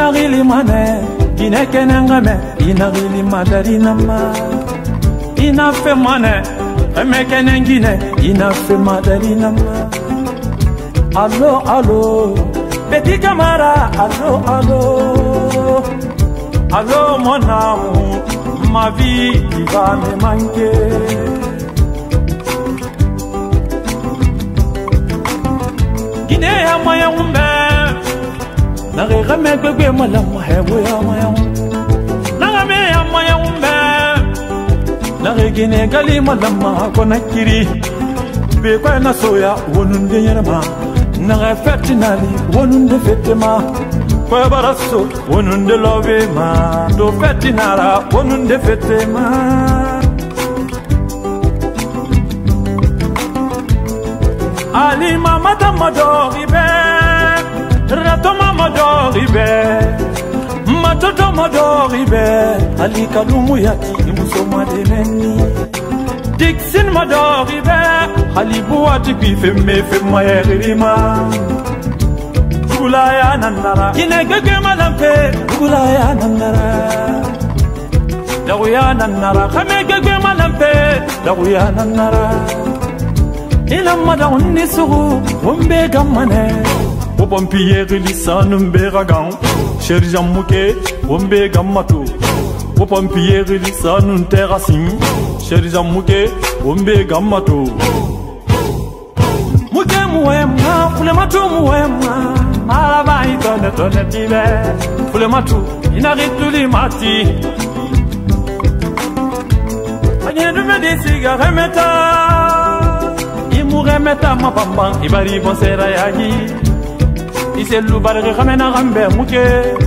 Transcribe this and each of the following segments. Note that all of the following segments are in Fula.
inagili mane Gine kenengame inagili madarinama Inafe mane eme kenengine inafe madarinama Allo allo petit camarade allo allo Allo mon amour ma vie qui va me manquer Guinée moyen umbe Nare game gbegbe malam hewo ya moyen Nare ya moyen umbe Nare Guinée gali malam ko nakiri Be ko na soya wonunde yerma Nare fetinali wonunde fetema Ko baraso wonunde lovema Do fetinara wonunde fetema Ali mama tamadoribe Rato mama doribe Matoto madoribe Ali kalumu yati musoma deneni Dixon madoribe Ali buati bifeme fema yerima Gulaya nandara Gine gege malampe Gulaya nandara Daguya nandara Kame gege malampe Daguya nandara Ila madawun nisuru Wumbe gamane Wopampiye lisanum beragan Sherjan muke Wumbe gammatu Wopampiye lisanum terasim Sherjan muke Wumbe gammatu Muke muwema Fulematu muwema Malaba itone tone tibe Fulematu Inarituli mati Anyedu medisiga remeta Remeta ma bambang ibari bonsera yagi Iselu barre ramena rambe muke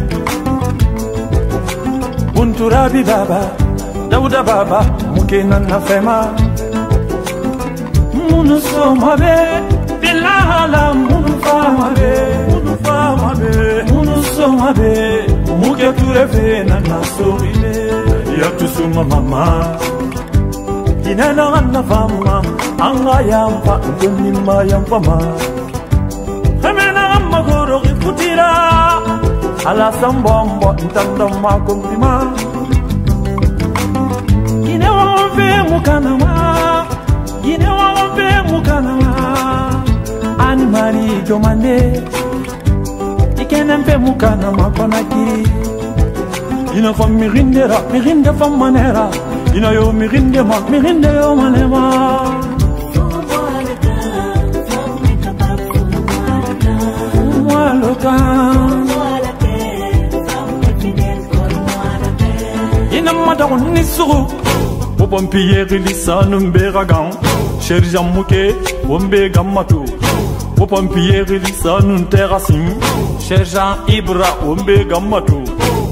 Buntura bi baba Dauda baba muke nana fema Munu soma be Bilahala munu fama be Munu fama be Munu soma be Muke turefe nana soride Yatusuma mama Inena nana fama Anga yampa Nima yampa ma Femena magoro Kutira Ala sambombo Ntanda makumbima Gine wampe mukanama Gine wampe mukanama Animari jomane Ikenempe mukanama konaki Ina fam mirindera Mirinde fam manera Ina yo mirinde ma Mirinde yo manema Inamadaron nisuru Wopampiye lisanum beragan Sherjan muke Wombe gammatu Wopampiye lisanum terasim Sherjan ibra Wombe gammatu